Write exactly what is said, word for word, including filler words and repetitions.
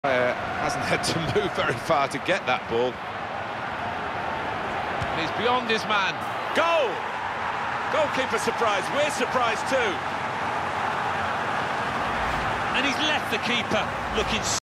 Uh, hasn't had to move very far to get that ball. He's beyond his man. Goal! Goalkeeper surprised. We're surprised too. And he's left the keeper looking